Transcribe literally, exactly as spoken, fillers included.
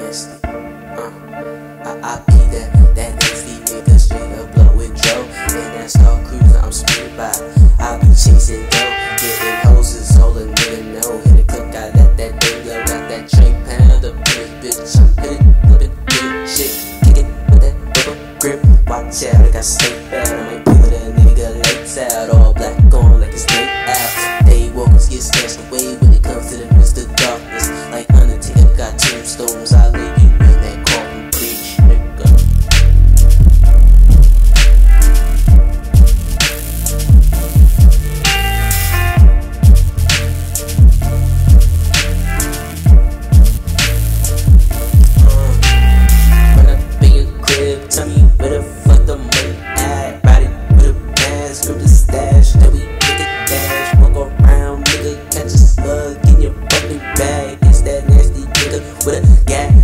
nasty. Uh, I, I be that, that nasty nigga, straight up blow with Joe. And that star cruiser I'm speeding by, I be chasing dough, getting hoses, all a nigga know. Hit a click, I let that thing low, got that tray pound up in this bitch. I'm hit it, flip it, flip it, shit, kick it with that rubber grip. Watch out, I got snake bad, I might pull a nigga lights out, all black on like it's night out. They walkers get snatched away when it comes to the midst of darkness. Like Undertaker got tombstones, I leave you in that coffin, preach, nigga. Uh, run up in your crib, tell me where the fuck the money at. Body with a mask, grip the stash, then we make a dash. Walk around, nigga, catch a slug in your fucking bag. It's that nasty nigga with a gat.